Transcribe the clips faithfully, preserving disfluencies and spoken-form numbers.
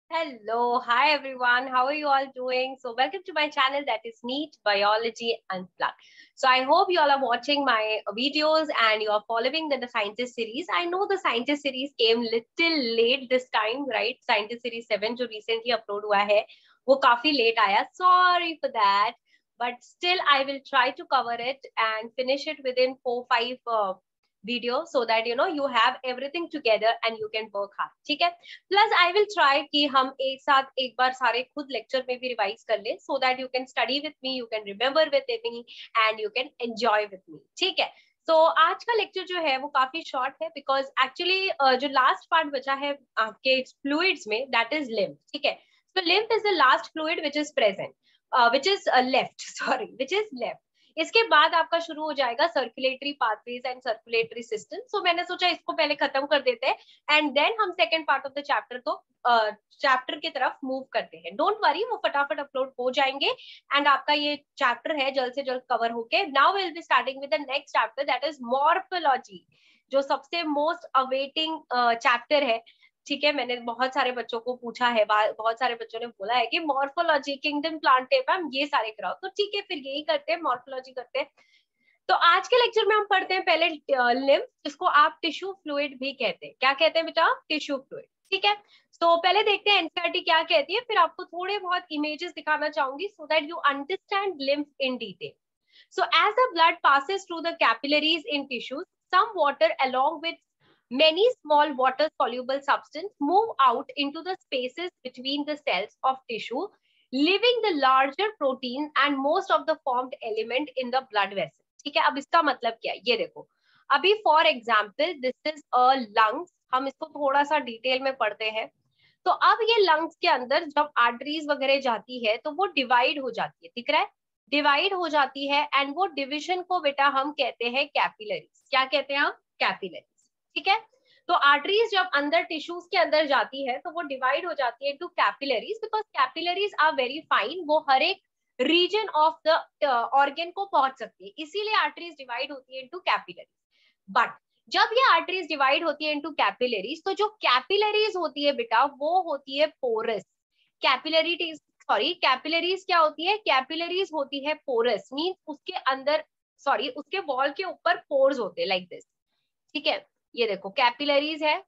Hello, hi everyone. How are you all doing? So, welcome to my channel that is Neat Biology Unplugged. So, I hope you all are watching my videos and you are following the, the Scientist series. I know the Scientist series came little late this time, right? Scientist series seven जो recently upload हुआ है, वो काफी late आया. Sorry for that, but still I will try to cover it and finish it within four five uh, video so that you know you have everything together and you can work hard. ठीक है? Plus I will try कि हम एक साथ एक बार सारे खुद lecture में भी रिवाइज कर ले so that you can study with me, you can remember with me and you can enjoy with me. ठीक है, तो so, आज का लेक्चर जो है वो काफी शॉर्ट है बिकॉज एक्चुअली uh, जो लास्ट पार्ट बचा है आपके फ्लूइड्स में दैट इज लिम्फ. ठीक है, so lymph is the last fluid which is present, which is left, sorry which is left. इसके बाद आपका शुरू हो जाएगा circulatory pathways and circulatory system. So मैंने सोचा इसको पहले खत्म कर देते हैं एंड देन हम second part of the chapter को चैप्टर uh, की तरफ मूव करते हैं. डोंट वरी, वो फटाफट अपलोड हो जाएंगे एंड आपका ये चैप्टर है जल्द से जल्द कवर होके. Now will be starting with the next chapter that is morphology, जो सबसे मोस्ट अवेटिंग चैप्टर है. ठीक है, मैंने बहुत सारे बच्चों को पूछा है, बहुत सारे बच्चों ने बोला है कि मॉर्फोलॉजी, किंगडम प्लांटे मैम ये सारे कराओ, तो ठीक है फिर यही करते हैं, मॉर्फोलॉजी करते हैं. तो आज के लेक्चर में हम पढ़ते हैं पहले लिम्फ, जिसको आप टिश्यू फ्लूइड भी कहते हैं. क्या कहते हैं बेटा? Tissue fluid. ठीक है, तो पहले देखते हैं एनसीईआरटी क्या कहती है, फिर आपको थोड़े बहुत इमेजेस दिखाना चाहूंगी so that you understand lymph in detail. So as the blood passes through the capillaries in tissues, some water along with many small water soluble substance move out into the spaces between the cells of tissue, leaving the larger protein and most of the formed element in the blood vessel. ठीक है, अब इसका मतलब क्या है ये देखो. अभी for example this is a lungs, हम इसको थोड़ा सा डिटेल में पढ़ते हैं. तो अब ये लंग्स के अंदर जब आर्टरीज वगैरह जाती है तो वो डिवाइड हो जाती है, दिख रहा है, डिवाइड हो जाती है एंड वो डिविजन को बेटा हम कहते हैं कैपिलरीज. क्या कहते हैं हम? कैपिलरीज. ठीक है, तो आर्टरीज जब अंदर टिश्यूज के अंदर जाती है तो वो डिवाइड हो जाती है to capillaries because capillaries are very fine, वो हर एक रीजन ऑफ द ऑर्गन को पहुंच सकती है, इसीलिए आर्टरीज डिवाइड होती है इनटू कैपिलरीज. बट जब ये आर्टरीज डिवाइड होती है इनटू कैपिलरीज तो जो कैपिलरीज होती है बेटा वो होती है पोरस. कैपिलरी सॉरी कैपिलरीज क्या होती है? कैपिलरीज होती है पोरस, मींस उसके अंदर सॉरी उसके वॉल के ऊपर पोर्स होते हैं लाइक दिस. ठीक है, ये देखो कैपिलरीज है,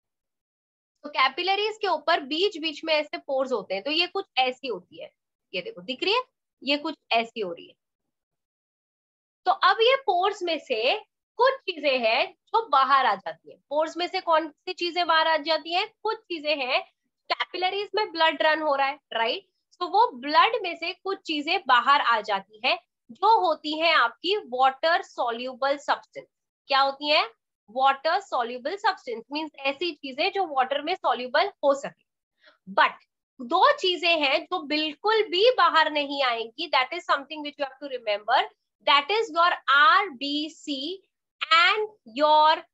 तो कैपिलरीज के ऊपर बीच बीच में ऐसे पोर्स होते हैं, तो ये कुछ ऐसी होती है, ये देखो दिख रही है, ये कुछ ऐसी हो रही है. तो अब ये पोर्स में से कुछ चीजें हैं जो बाहर आ जाती है. पोर्स में से कौन सी चीजें बाहर आ जाती है? कुछ चीजें हैं, कैपिलरीज में ब्लड रन हो रहा है, राइट, तो वो ब्लड में से कुछ चीजें बाहर आ जाती है जो होती है आपकी वाटर सॉल्यूबल सब्सटेंस. क्या होती है? वाटर सॉल्यूबल सब्सटेंस, मींस ऐसी चीजें जो वाटर में सॉल्यूबल हो सके. बट दो चीजें हैं जो बिल्कुल भी बाहर नहीं आएंगी, that is something which you have to remember, that is your RBC and your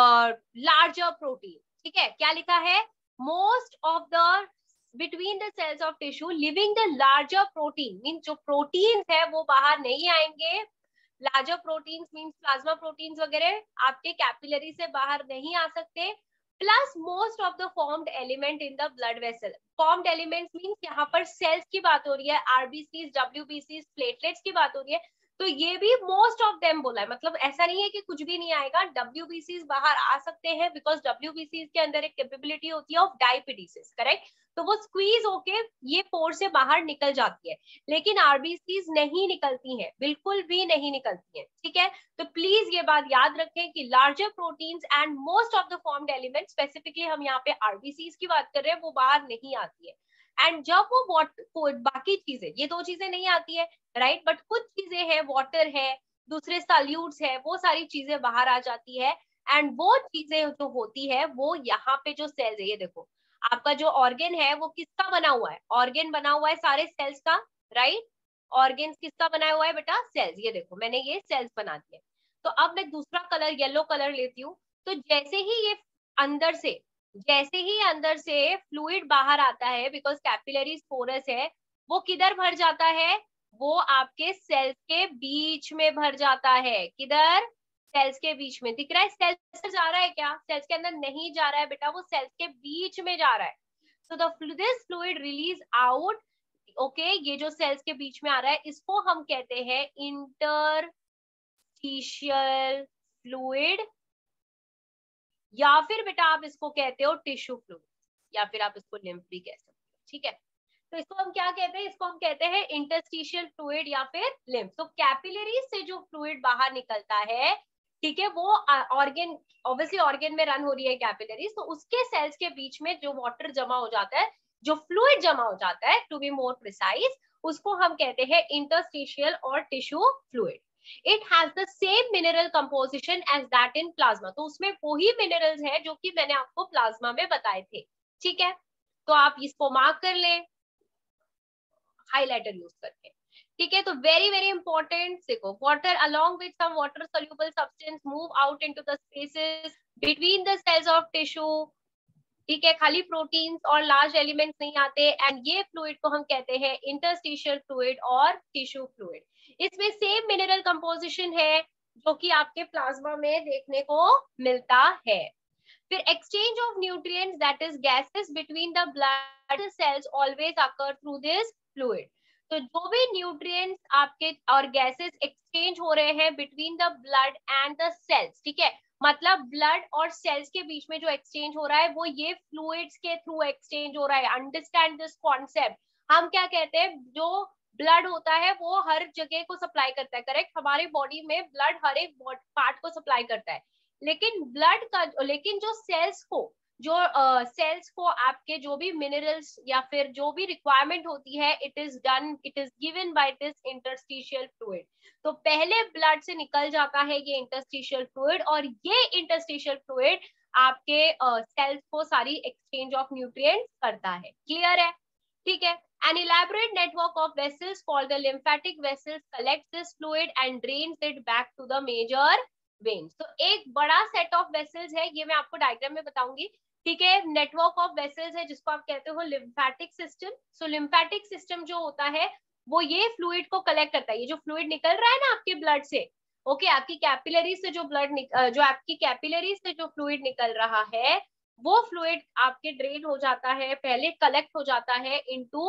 larger protein. ठीक है, क्या लिखा है? Most of the between the cells of tissue living the larger protein, means जो proteins है वो बाहर नहीं आएंगे. larger proteins means plasma proteins वगैरह आपके कैपिलरी से बाहर नहीं आ सकते. Plus most of the formed element in the blood vessel. Formed elements means यहाँ पर सेल्स की बात हो रही है, आरबीसी, डब्ल्यूबीसी, प्लेटलेट्स की बात हो रही है, तो ये भी मोस्ट ऑफ देम बोला है, मतलब ऐसा नहीं है कि कुछ भी नहीं आएगा. डब्ल्यूबीसी बाहर आ सकते हैं बिकॉज डब्ल्यूबीसी के अंदर एक कैपेबिलिटी होती है ऑफ डायपिडीसिस, करेक्ट, तो वो स्क्वीज होके ये पोर से बाहर निकल जाती है, लेकिन आरबीसीज नहीं निकलती हैं, बिल्कुल भी नहीं निकलती हैं. ठीक है, तो प्लीज ये बात याद रखें कि larger proteins and most of the formed element, specifically हम यहाँ पे आरबीसीज की बात कर रहे हैं, वो बाहर नहीं आती है. एंड जब वो वाटर, बाकी चीजें, ये दो चीजें नहीं आती है, राइट, बट कुछ चीजें हैं, वाटर है, दूसरे सॉल्यूट्स है, वो सारी चीजें बाहर आ जाती है. एंड वो चीजें जो होती है वो यहाँ पे जो सेल्स है, ये देखो आपका जो ऑर्गन है वो किसका बना हुआ है? ऑर्गन बना हुआ है सारे सेल्स का, राइट, ऑर्गन किसका बनाया हुआ है बेटा? सेल्स. ये देखो मैंने ये सेल्स बना दिए. तो अब मैं दूसरा कलर येलो कलर लेती हूँ, तो जैसे ही ये अंदर से जैसे ही अंदर से फ्लूइड बाहर आता है, बिकॉज कैपिलरी पोरस है, वो किधर भर जाता है? वो आपके सेल्स के बीच में भर जाता है. किधर? सेल्स के बीच में. दिख रहा है? सेल्स जा रहा है क्या? सेल्स के अंदर नहीं जा रहा है बेटा, वो सेल्स के बीच में जा रहा है. So the this fluid release out, okay okay, ये जो सेल्स के बीच में आ रहा है इसको हम कहते हैं इंटरस्टिशियल फ्लूइड, या फिर बेटा आप इसको कहते हो टिश्यू फ्लूइड, या फिर आप इसको लिम्फ भी कह सकते हो, ठीक है। तो इसको हम क्या कहते हैं, इसको हम कहते हैं इंटरस्टिशियल फ्लूइड या फिर लिम्फ। तो कैपिलरीज से जो फ्लूइड बाहर निकलता है, ठीक है, वो ऑर्गन, ऑब्वियसली ऑर्गन में रन हो रही है कैपिलरीज, तो उसके सेल्स के बीच में जो वाटर जमा हो जाता है, जो फ्लूइड जमा हो जाता है, टू बी मोर प्रिसाइज, उसको हम कहते हैं इंटरस्टिशियल और tissue fluid. It has the same mineral composition as that in plasma, तो उसमें वही मिनरल्स है जो कि मैंने आपको प्लाज्मा में बताए थे, ठीक है। तो आप इसको मार्क कर लें हाइलाइटर यूज करके, ठीक है। तो वेरी वेरी इंपॉर्टेंट, देखो, water along with some water soluble substance move out into the spaces between the cells of tissue, ठीक है, खाली प्रोटीन्स और लार्ज एलिमेंट्स नहीं आते, एंड ये फ्लूइड को हम कहते हैं इंटरस्टिशियल फ्लूइड और टिश्यू फ्लूइड। इसमें सेम मिनरल कंपोजिशन है जो कि आपके प्लाज्मा में देखने को मिलता है। फिर exchange of nutrients that is gases between the blood cells always occur through this fluid. तो जो भी न्यूट्रिएंट्स आपके और गैसेस एक्सचेंज हो रहे हैं between the blood and the cells, ठीक है, मतलब ब्लड और सेल्स के बीच में जो एक्सचेंज हो रहा है वो ये फ्लूइड्स के थ्रू एक्सचेंज हो रहा है। Understand this concept. हम क्या कहते हैं, जो ब्लड होता है वो हर जगह को सप्लाई करता है, करेक्ट, हमारी बॉडी में ब्लड हर एक पार्ट को सप्लाई करता है, लेकिन ब्लड का, लेकिन जो सेल्स को जो सेल्स uh, को आपके जो भी मिनरल्स या फिर जो भी रिक्वायरमेंट होती है, it is done, it is given by this interstitial fluid. तो पहले ब्लड से निकल जाता है ये इंटरस्टिशियल फ्लूइड, और ये इंटरस्टिशियल फ्लूइड आपके सेल्स uh, को सारी एक्सचेंज ऑफ न्यूट्रिएंट्स करता है। क्लियर है, ठीक है। An elaborate network of vessels called the lymphatic vessels collects this fluid and drains it back to the major veins. तो एक बड़ा सेट ऑफ वेसल्स है, ये मैं आपको डायग्राम में बताऊंगी, ठीक है। नेटवर्क ऑफ वेसल्स है जिसको आप कहते हो lymphatic system. So lymphatic system जो होता है वो ये फ्लूइड को कलेक्ट करता है। ये जो फ्लूइड निकल रहा है ना आपके ब्लड से, ओके okay, आपकी कैपिलरी से जो ब्लड जो आपकी कैपिलरी से जो फ्लूइड निकल रहा है, वो फ्लूइड आपके ड्रेन हो जाता है, पहले कलेक्ट हो जाता है इनटू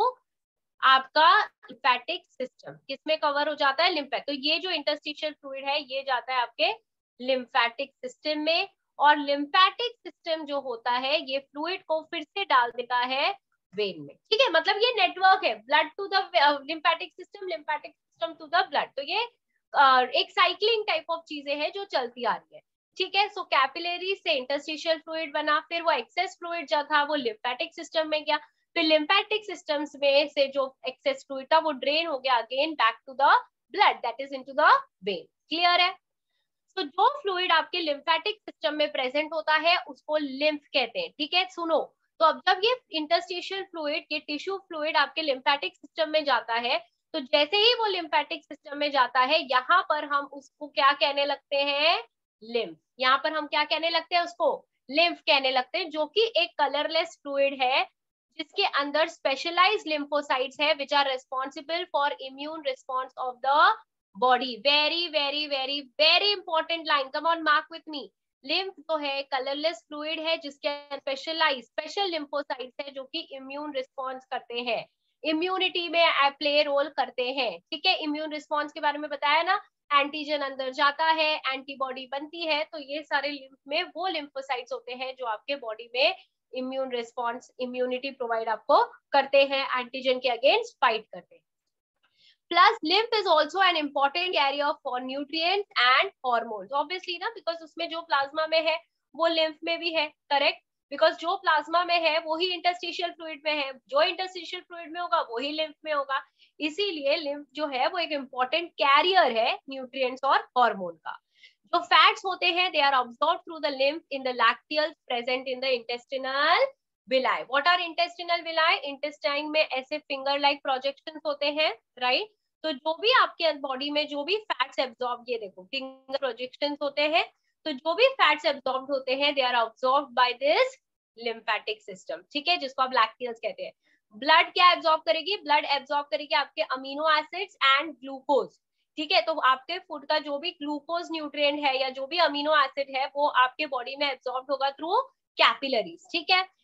आपका लिम्फेटिक सिस्टम। किसमें कवर हो जाता है, लिम्फेटिक। तो ये जो इंटरस्टिशियल फ्लूइड है ये जाता है आपके लिम्फेटिक सिस्टम में, और लिम्फेटिक सिस्टम जो होता है ये फ्लूइड को फिर से डाल देता है वेन में, ठीक है। मतलब ये नेटवर्क है, blood to the lymphatic system, lymphatic system to the blood. तो ये uh, एक साइक्लिंग टाइप ऑफ चीजें हैं जो चलती आ रही है, ठीक है। सो कैपिलरी से इंटरस्टिशियल फ्लूइड बना, फिर वो एक्सेस फ्लूइड जो था वो लिम्फेटिक सिस्टम में गया, फिर लिम्फेटिक सिस्टम्स में से जो एक्सेस फ्लूइड था वो ड्रेन हो गया again back to the blood, that is into the vein. Clear है। तो जो फ्लूइड आपके लिम्फेटिक सिस्टम में प्रेजेंट होता है उसको लिम्फ कहते हैं, ठीक है। सुनो, तो अब जब ये इंटरस्टिशियल फ्लूइड, ये टिश्यू फ्लूइड आपके लिम्फेटिक सिस्टम में जाता है, तो जैसे ही वो लिम्फेटिक सिस्टम में जाता है, यहाँ पर हम उसको क्या कहने लगते हैं, लिम्फ। यहाँ पर हम क्या कहने लगते हैं, उसको लिम्फ कहने लगते हैं, जो कि एक कलरलेस फ्लूइड है जिसके अंदर स्पेशलाइज्ड लिम्फोसाइट्स है which are responsible for immune response of the body. Very very very very important line, come on mark with me. Lymph तो है कलरलेस फ्लूइड है जिसके स्पेशलाइज स्पेशल लिम्फोसाइट्स है जो कि इम्यून रिस्पॉन्स करते हैं, इम्यूनिटी में प्ले रोल करते हैं, ठीक है। इम्यून रिस्पॉन्स के बारे में बताया ना, एंटीजन अंदर जाता है, एंटीबॉडी बनती है, तो ये सारे लिम्फ में वो लिम्फोसाइट्स होते हैं जो आपके बॉडी में इम्यून रिस्पॉन्स, इम्यूनिटी प्रोवाइड आपको करते हैं, एंटीजन के अगेंस्ट फाइट करते हैं। Plus lymph is also an important carrier for nutrients and hormones, obviously ना, बिकॉज उसमें जो प्लाज्मा में है वो लिम्फ में भी है, करेक्ट, बिकॉज जो प्लाज्मा में है वही इंटरस्टिशियल फ्लूइड में है, जो इंटरस्टिशियल फ्लूइड में होगा वही लिम्फ में होगा, इसीलिए लिम्फ जो है वो एक इम्पॉर्टेंट कैरियर है न्यूट्रिएंट्स और हार्मोन का। जो फैट्स होते हैं they are absorbed through the lymph in the lacteals present in the intestinal villi. What are intestinal villi, intestine में ऐसे फिंगर लाइक प्रोजेक्शंस होते हैं, राइट। तो जो भी आपके बॉडी में जो भी फैट्स एब्सॉर्ब, ये देखो फिंगर प्रोजेक्शंस होते हैं, तो जो भी फैट्स एब्सॉर्ब होते हैं they are absorb by this lymphatic system, ठीक है, जिसको आप लैक्टियल्स कहते हैं। ब्लड क्या एब्सॉर्ब करेगी, ब्लड एब्सॉर्ब करेगी आपके अमीनो एसिड्स एंड ग्लूकोज, ठीक है। तो आपके फूड का जो भी ग्लूकोज न्यूट्रिएंट है या जो भी अमीनो एसिड है वो आपके बॉडी में एब्सॉर्ब होगा थ्रू कैपिलरीज, ठीक है।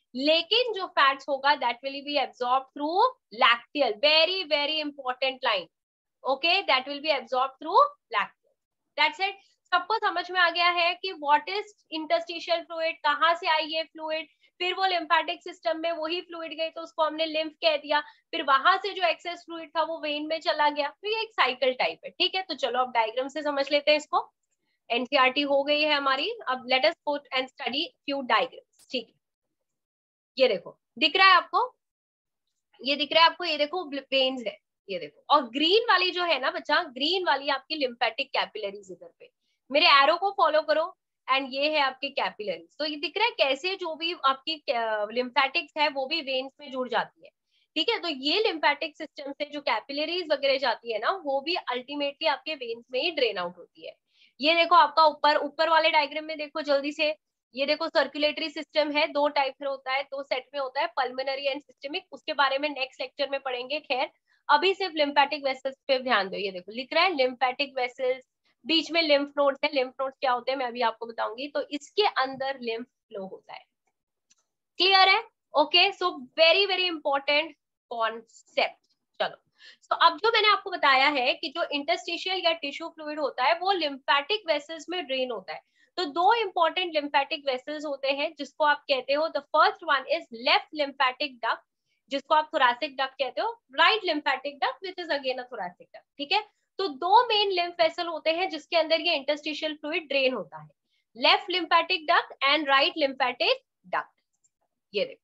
लेकिन जो फैट्स होगा that will be absorb through lacteal, very very important line, okay, that will be absorb through lacteal. That's it. सबको समझ में आ गया है कि व्हाट इज इंटरस्टिशियल फ्लूइड, कहाँ से आई ये फ्लूइड, फिर वो लिम्फेटिक सिस्टम में वही फ्लूइड गई तो उसको हमने लिम्फ कह दिया, फिर वहां से जो एक्सेस फ्लूइड था वो वेन में चला गया, तो ये एक साइकिल टाइप है, ठीक है। तो चलो अब डायग्राम से समझ लेते हैं इसको। एनसीईआरटी हो गई है हमारी, अब let us put and study few diagrams, ठीक है। ये देखो दिख रहा है आपको, ये दिख रहा है आपको, ये देखो वेन्स है, ये देखो, और ग्रीन वाली जो है ना बच्चा, ग्रीन वाली आपकी लिम्फेटिक कैपिलरीज, इधर पे मेरे एरो को फॉलो करो, एंड ये है आपके कैपिलरीज। तो ये दिख रहा है कैसे जो भी आपकी लिम्फेटिक्स है वो भी वेन्स में जुड़ जाती है, ठीक है। तो ये लिम्फेटिक सिस्टम से जो कैपिलरीज वगैरह जाती है ना, वो भी अल्टीमेटली आपके वेन्स में ही ड्रेन आउट होती है। ये देखो आपका ऊपर ऊपर वाले डायग्राम में देखो जल्दी से, ये देखो सर्कुलेटरी सिस्टम है, दो टाइप में होता है, दो सेट में होता है, पल्मोनरी एंड सिस्टेमिक, उसके बारे में नेक्स्ट लेक्चर में पढ़ेंगे। खैर अभी सिर्फ लिम्फेटिक वेसल्स पे ध्यान दो। ये देखो लिख रहा है लिम्फेटिक वेसल्स, बीच में लिम्फ नोड्स है। लिम्फ नोड्स क्या होते हैं मैं अभी आपको बताऊंगी। तो इसके अंदर लिम्फ फ्लो होता है, क्लियर है? Okay, so very very important concept. चलो, तो अब जो मैंने आपको बताया है कि जो इंटरस्टिशियल या टिश्यू फ्लूइड होता है वो लिम्फेटिक वेसल्स में ड्रेन होता है। तो दो इंपॉर्टेंट लिम्फेटिक वेसल्स होते हैं जिसको आप कहते हो, the first one is left lymphatic duct, जिसको आप थोरैसिक डक्ट कहते हो, right lymphatic duct which is again a thoracic duct, ठीक है। तो दो मेन लिम्फ वेसल होते हैं जिसके अंदर ये इंटरस्टिशियल फ्लूइड ड्रेन होता है, left lymphatic duct and right lymphatic duct. ये देखो,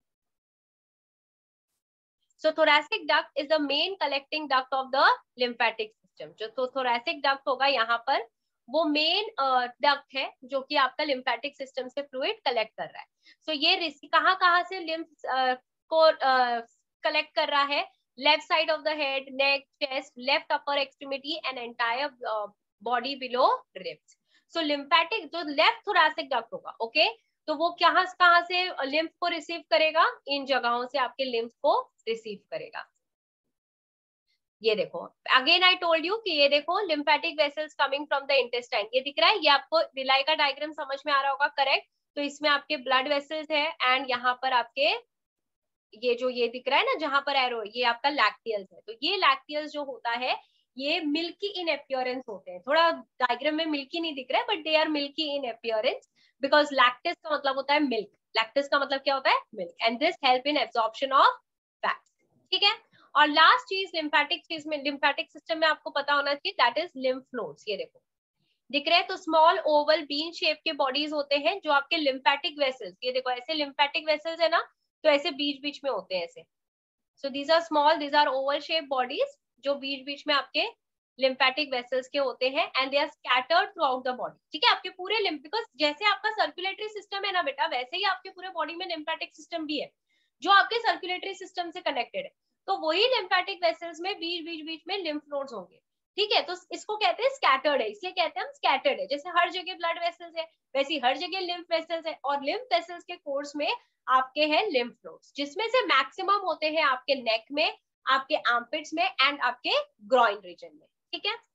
so thoracic duct is the main collecting duct of the lymphatic system। जो तो thoracic duct होगा यहाँ पर, वो मेन डक्ट है जो कि आपका लिम्फेटिक सिस्टम से फ्लूइड कलेक्ट कर रहा है। सो so ये कहाँ कहाँ से लिम्फ uh, को कलेक्ट uh, कर रहा है, left side of the head, neck, chest, left upper extremity and entire body below ribs. So lymphatic जो लेफ्ट थोरैसिक डक्ट होगा, ओके okay? तो वो कहाँ कहाँ से लिम्फ को रिसीव करेगा, इन जगहों से आपके लिम्फ को रिसीव करेगा। ये देखो अगेन आई टोल्ड यू कि ये देखो lymphatic vessels coming from the intestine, ये दिख रहा है, ये आपको विलाई का डायग्राम समझ में आ रहा होगा, करेक्ट। तो इसमें आपके ब्लड वेसल्स है एंड यहाँ पर आपके ये जो ये दिख रहा है ना जहां पर एरो, ये आपका लैक्टियल्स है। तो ये लैक्टियल्स जो होता है ये मिल्की इन अपीयरेंस होते हैं, थोड़ा डायग्राम में मिल्की नहीं दिख रहा है but they are milky in appearance because lacteals का मतलब होता है मिल्क, लैक्टिस का मतलब क्या होता है milk, and this help in absorption of fats, ठीक है। और लास्ट चीज लिम्फेटिक चीज में, लिम्फेटिक सिस्टम में आपको पता होना चाहिए, दैट इज लिम्फ नोड्स। ये देखो दिख रहे हैं, तो स्मॉल ओवल बीन शेप के बॉडीज होते हैं जो आपके लिम्फेटिक वेसल्स, ये देखो ऐसे लिम्फेटिक वेसल्स है ना, तो ऐसे बीच बीच में होते हैं ऐसे। So these are small, these are oval shape bodies जो बीच बीच में आपके लिम्फेटिक वेसल्स के होते हैं and they are scattered throughout the body, ठीक है। आपके पूरे लिम्फ, बिकॉज जैसे आपका सर्कुलेटरी सिस्टम है ना बेटा, वैसे ही आपके पूरे बॉडी में लिम्फेटिक सिस्टम भी है जो आपके सर्कुलेटरी सिस्टम से कनेक्टेड है। तो वही लिम्फेटिक वेसल्स में बीच बीच बीच में लिम्फ नोड्स होंगे, ठीक है। तो इसको कहते हैं स्कैटर्ड है, इसलिए कहते हैं हम स्कैटर्ड है। जैसे हर जगह ब्लड वेसल्स है वैसी हर जगह लिम्फ वेसल्स है, और लिम्फ वेसल्स के कोर्स में आपके हैं लिम्फ नोड्स, जिसमें से मैक्सिमम होते हैं आपके नेक में, आपके आर्मपिट्स में एंड आपके ग्रॉइन रीजन में, ठीक है।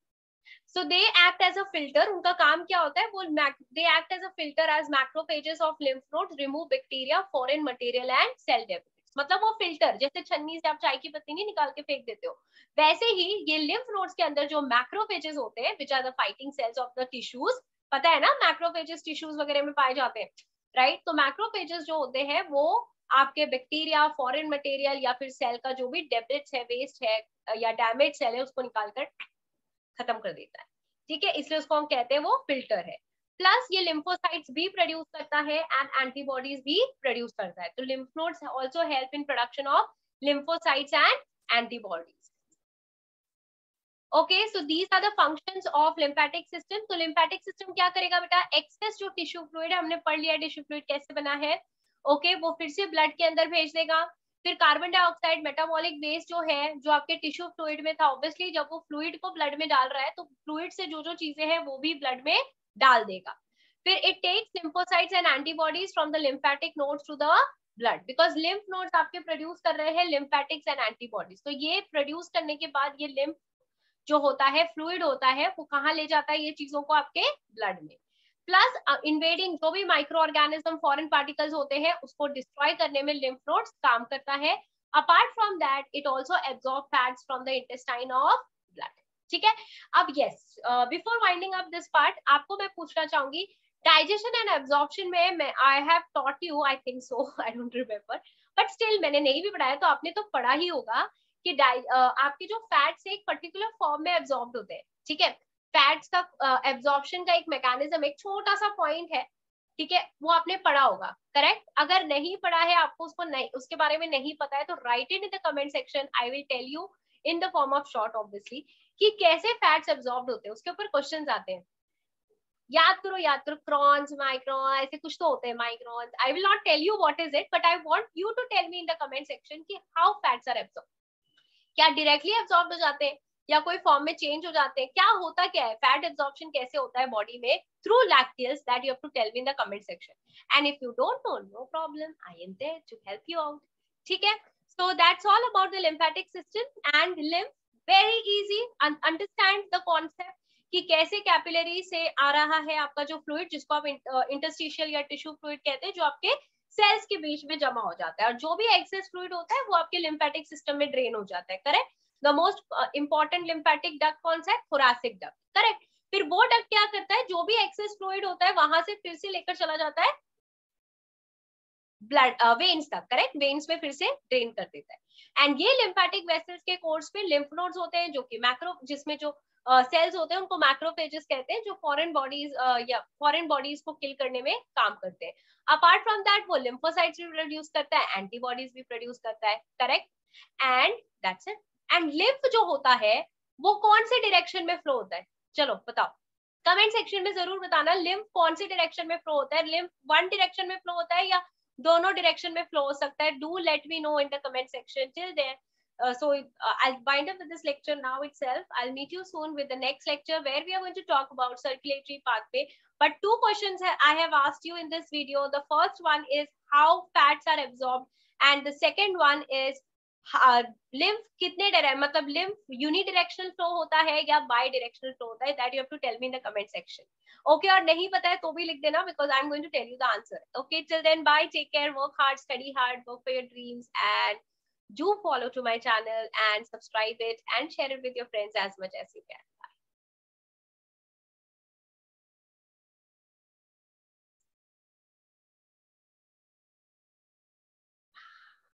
So they act as a filter, उनका काम क्या होता है, वो they act as a filter as macrophages of lymph nodes, remove bacteria, foreign material and cell debris. मतलब वो फिल्टर, जैसे छन्नी से आप चाय की पत्ती नहीं निकाल के फेंक देते हो, वैसे ही ये लिम्फ नोड्स के अंदर जो मैक्रोफेजेस होते हैं which are the fighting cells of the tissues, पता है ना मैक्रोफेजेस टिश्यूज वगैरह में पाए जाते हैं, राइट। तो मैक्रोफेजेस जो होते हैं वो आपके बैक्टीरिया, फॉरेन मटेरियल या फिर सेल का जो भी डेब्रिस है, वेस्ट है या डैमेज सेल है उसको निकालकर खत्म कर देता है, ठीक है। इसलिए उसको हम कहते हैं वो फिल्टर है। प्लस ये लिम्फोसाइट्स भी प्रोड्यूस करता है एंड एंटीबॉडीज भी प्रोड्यूस करता है। तो lymph nodes also help in production of lymphocytes and antibodies. Okay, so these are the functions of lymphatic system. तो लिम्फेटिक सिस्टम क्या करेगा बेटा, एक्सेस जो टिश्यू फ्लूइड है, हमने पढ़ लिया टिश्यू फ्लूइड कैसे बना है, ओके okay, वो फिर से ब्लड के अंदर भेज देगा। फिर कार्बन डाइऑक्साइड मेटाबॉलिक वेस्ट जो है जो आपके टिश्यू फ्लूइड में था, ऑब्वियसली जब वो फ्लूइड को ब्लड में डाल रहा है तो फ्लूइड से जो जो चीजें हैं वो भी ब्लड में डाल देगा। फिर it takes lymphocytes and antibodies from the lymphatic nodes to the blood, because lymph nodes आपके प्रोड्यूस कर रहे हैं लिम्फेटिक्स एंड एंटीबॉडीज। तो ये प्रोड्यूस करने के बाद ये लिम्फ जो होता है फ्लूइड होता है वो कहाँ ले जाता है ये चीजों को, आपके ब्लड में। प्लस इन्वेडिंग जो भी माइक्रो ऑर्गेनिज्म फॉरेन पार्टिकल्स होते हैं उसको डिस्ट्रॉय करने में लिम्फ नोड्स काम करता है. Apart from that it also absorb fats from the intestine of blood. ठीक है. अब yes, before winding up this part, आपको मैं पूछना चाहूंगी डाइजेशन एंड एब्जॉर्प्शन में मैं I have taught you, I think so, I don't remember, but still मैंने नहीं भी पढ़ाया तो आपने तो पढ़ा ही होगा कि uh, आपके जो फैट्स एक पर्टिकुलर फॉर्म में एब्जॉर्ब होते हैं. ठीक है. फैट्स का एब्जॉर्प्शन uh, का एक मैकेनिज्म, एक छोटा सा पॉइंट है. ठीक है. वो आपने पढ़ा होगा. करेक्ट. अगर नहीं पढ़ा है, आपको उसको नहीं, उसके बारे में नहीं पता है, तो write it in the comment section. I will tell you in the form of short obviously कि कैसे फैट्स एब्जॉर्ब होते हैं. उसके ऊपर क्वेश्चंस आते हैं. याद करो, याद करो. क्रॉन्स, माइक्रॉन, ऐसे कुछ तो होते हैं. Microns, I will not tell you what is it, but I want you to tell me in the comment section कि हाउ फैट्स आर एब्जॉर्ब. क्या डायरेक्टली एब्जॉर्ब हो जाते हैं या कोई फॉर्म में चेंज हो जाते हैं? क्या होता क्या है? फैट एब्जॉर्प्शन कैसे होता है बॉडी में through lactase? That you have to tell me in the comment section. And if you don't know, no problem, I am there to help you out. ठीक है. So that's all about the lymphatic system and lymph. Very easy. Understand the concept कि कैसे capillary से आ रहा है आपका जो fluid, जिसको आप इंटरस्टिशियल या टिश्यू फ्लूइड कहते हैं, जो आपके सेल्स के बीच में जमा हो जाता है, और जो भी एक्सेस फ्लूइड होता है वो आपके लिम्फेटिक सिस्टम में ड्रेन हो जाता है. Correct. The most important lymphatic duct कौन सा है? Thoracic duct. करेक्ट. फिर वो डक्ट क्या करता है? जो भी एक्सेस फ्लूइड होता है वहां से फिर से लेकर चला जाता है ब्लड वेन्स तक. करेक्ट. वेन्स में फिर से ड्रेन कर देता है. एंड ये लिम्फेटिक वेसल्स के कोर्स पे लिम्फ नोड्स होते हैं, जो कि मैक्रो, जिसमें जो सेल्स uh, होते हैं उनको मैक्रोफेजेस कहते हैं, जो फॉरेन बॉडीज uh, या फॉरेन बॉडीज को किल करने में काम करते हैं. अपार्ट फ्रॉम दैट वो लिम्फोसाइट्स भी प्रोड्यूस करता है, एंटीबॉडीज भी प्रोड्यूस करता है. Correct. And that's it. And lymph जो होता है वो कौन से डायरेक्शन में फ्लो होता है? चलो बताओ, कमेंट सेक्शन में जरूर बताना. लिम्फ कौन सी डायरेक्शन में फ्लो होता है? लिम्फ वन डायरेक्शन में फ्लो होता है या दोनों डायरेक्शन में फ्लो हो सकता है? Do let me know in the comment section. Till there, Uh, so uh, I'll wind up with this lecture now itself. I'll meet you soon with the next lecture where we are going to talk about circulatory pathway. But two questions I have asked you in this video. The first one is how fats are absorbed, and the second one is uh, lymph कितने direction, मतलब lymph unidirectional flow होता है या bidirectional flow होता है? That you have to tell me in the comment section. Okay, और नहीं पता है तो भी लिख देना, because I'm going to tell you the answer. Okay, till then, bye, take care, work hard, study hard, work for your dreams, and do follow to my channel and subscribe it and share it with your friends as much as you can.